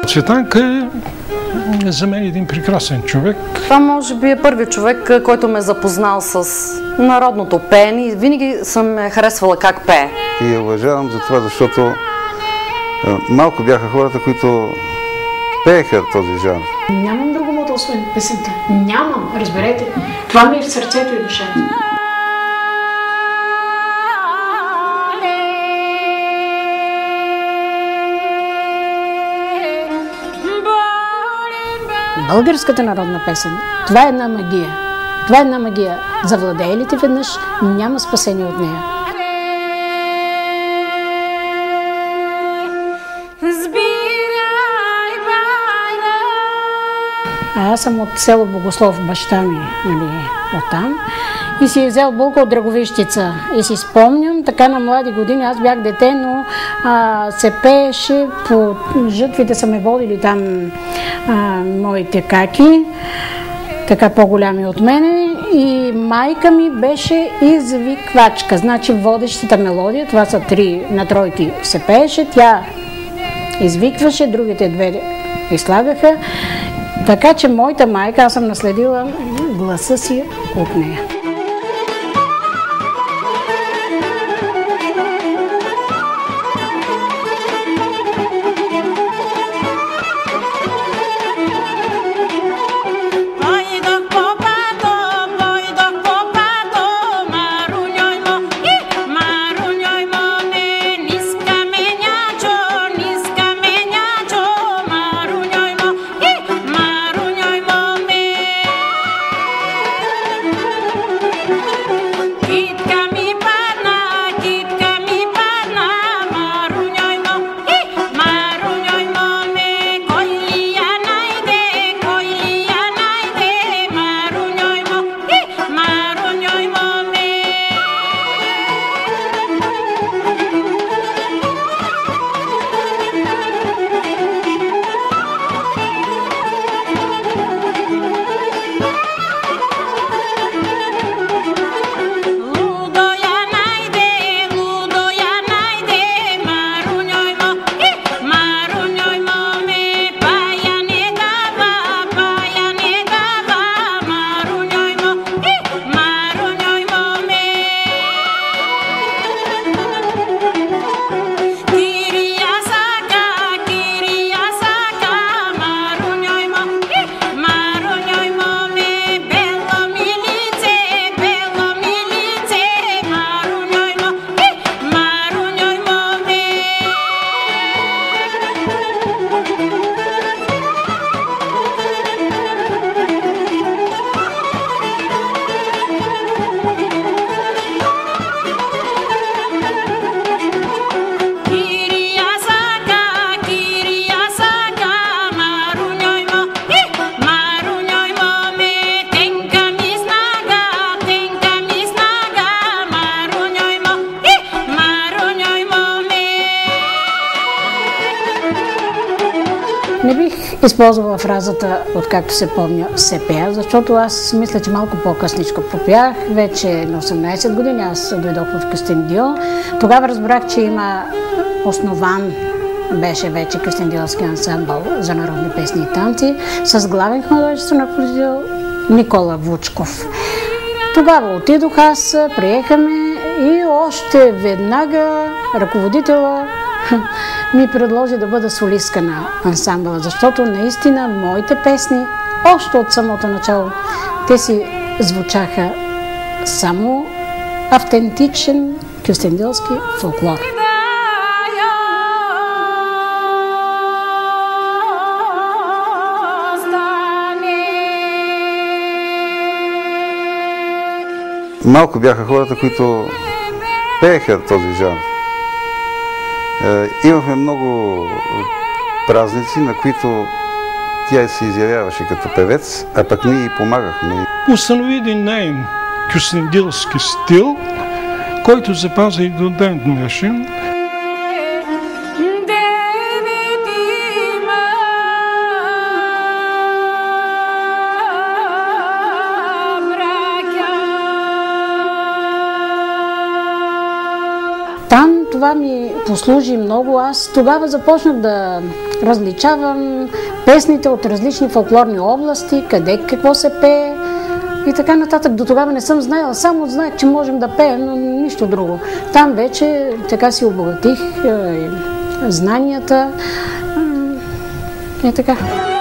Цветанка е за мен един прекрасен човек. Това може би е първият човек, който ме е запознал с народното пеене и винаги съм харесвала как пее. И я уважавам за това, защото малко бяха хората, които пееха този жанр. Нямам друго мото, освен песента. Нямам, разберете. Това ми е в сърцето и душата. Българската народна песен, това е една магия. Това е една магия. Завладеелите веднъж, няма спасение от нея. Аз съм от село Богослов, баща ми оттам. И си е взел булка от Драговищица. И си спомням, така на млади години, аз бях дете, но се пееше, по жътвите са ме водили там моите каки, така по-голями от мене. И майка ми беше извиквачка, значи водещата мелодия, това са три на тройки се пееше, тя извикваше, другите две излагаха. Така че моята майка, аз съм наследила гласа си от нея. Не бих използвала фразата, откакто се помня, се пея, защото аз мисля, че малко по-късничко попях. Вече на 18 години аз дойдох в Кюстендил. Тогава разбрах, че има основан, беше вече Кюстендилски ансамбъл за народни песни и танци, с главен художествен ръководител Никола Вучков. Тогава отидох аз, приехаме и още веднага ръководителя ми предложи да бъда солистка на ансамбъла, защото наистина моите песни, още от самото начало, те си звучаха само автентичен кюстендилски фолклор. Малко бяха хората, които пееха този жанр. Имахме много празници, на които тя се изявяваше като певец, а пък ние й помагахме. Установи един нейн кюстендилски стил, който запазва и до ден днешен. това ми послужи много. Аз тогава започнах да различавам песните от различни фолклорни области, къде какво се пее и така нататък. До тогава не съм знаела, само знаех, че можем да пеем, но нищо друго. Там вече така си обогатих знанията и така.